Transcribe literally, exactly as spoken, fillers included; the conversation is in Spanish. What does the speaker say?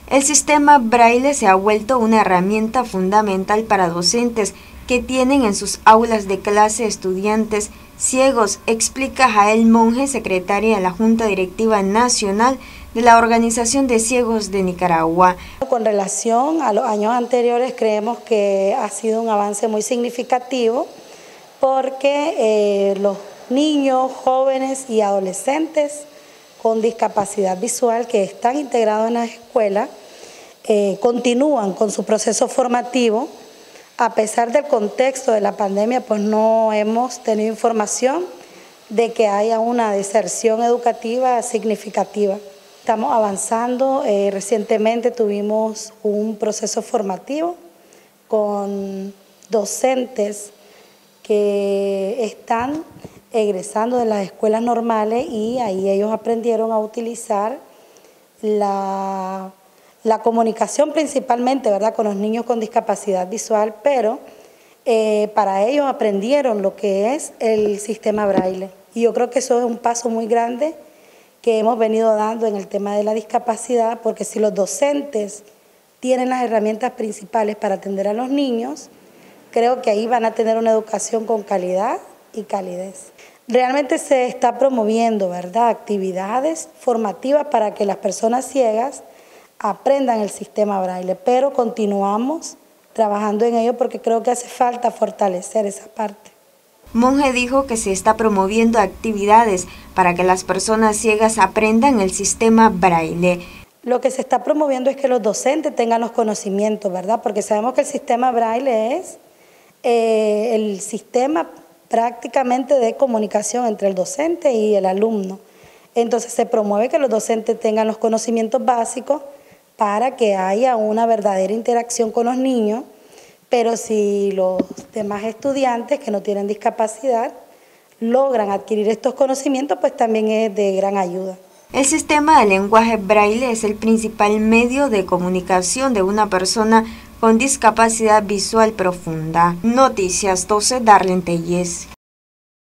El sistema Braille se ha vuelto una herramienta fundamental para docentes que tienen en sus aulas de clase estudiantes ciegos, explica Jael Monge, secretaria de la Junta Directiva Nacional de la Organización de Ciegos de Nicaragua. Con relación a los años anteriores, creemos que ha sido un avance muy significativo porque eh, los niños, jóvenes y adolescentes con discapacidad visual que están integrados en las escuelas eh, continúan con su proceso formativo. A pesar del contexto de la pandemia, pues no hemos tenido información de que haya una deserción educativa significativa. Estamos avanzando, eh, recientemente tuvimos un proceso formativo con docentes que están egresando de las escuelas normales y ahí ellos aprendieron a utilizar la, la comunicación principalmente, ¿verdad?, con los niños con discapacidad visual, pero eh, para ellos aprendieron lo que es el sistema Braille. Y yo creo que eso es un paso muy grande que hemos venido dando en el tema de la discapacidad, porque si los docentes tienen las herramientas principales para atender a los niños, creo que ahí van a tener una educación con calidad y calidez. Realmente se está promoviendo, ¿verdad?, actividades formativas para que las personas ciegas aprendan el sistema Braille, pero continuamos trabajando en ello porque creo que hace falta fortalecer esa parte. Monge dijo que se está promoviendo actividades para que las personas ciegas aprendan el sistema Braille. Lo que se está promoviendo es que los docentes tengan los conocimientos, ¿verdad?, porque sabemos que el sistema Braille es eh, el sistema prácticamente de comunicación entre el docente y el alumno. Entonces se promueve que los docentes tengan los conocimientos básicos para que haya una verdadera interacción con los niños, pero si los demás estudiantes que no tienen discapacidad logran adquirir estos conocimientos, pues también es de gran ayuda. El sistema de lenguaje Braille es el principal medio de comunicación de una persona con discapacidad visual profunda. Noticias doce, Darlene Telles.